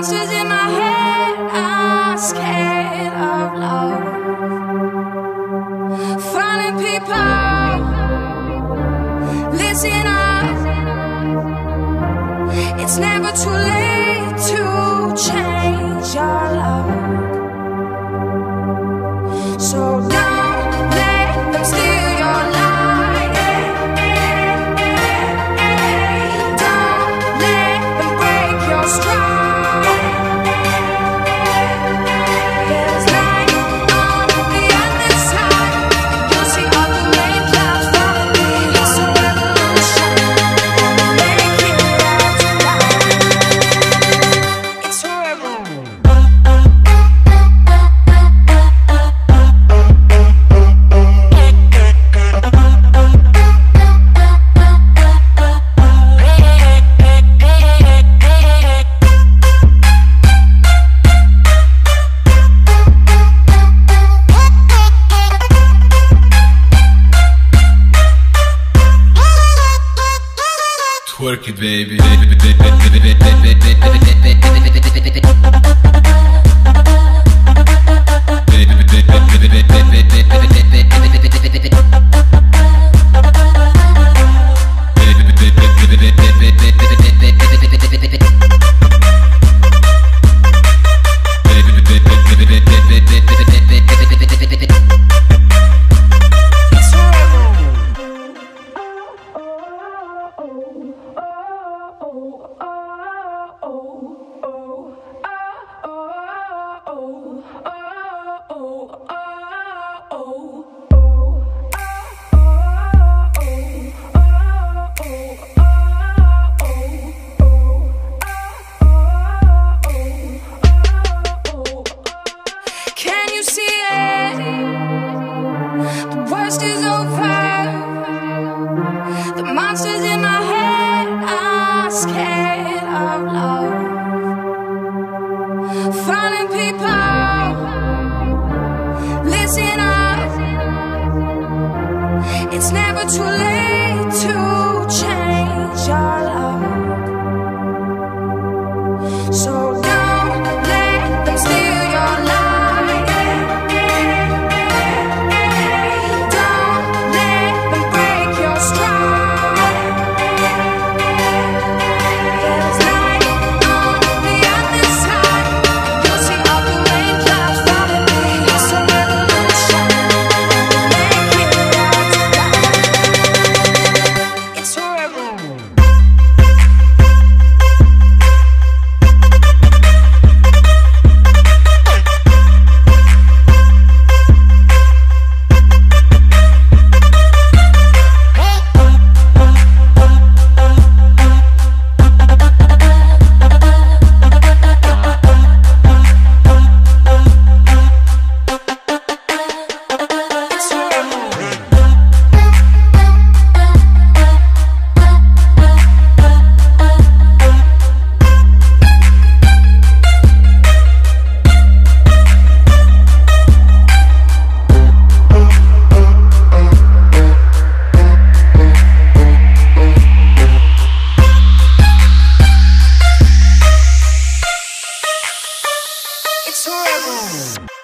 monsters in my head are scared of love. Finding people, listen up. It's never too late to change your love. So don't let them steal your light. Don't let them break your stride. There's light on the other side. You'll see all the rain clouds follow me. It's a revolution. Make it right tonight. It's a revolution. Twerk it, baby. Can you see it? The worst is over. The monsters in my head are scared of love. Finding people, listen up. It's never too late to change your love. So don't let them steal your light. Don't let them break your stride. There's light on the other side. You'll see all the rain clouds follow me. It's a revolution. Make it right tonight. It's a revolution. It's horrible.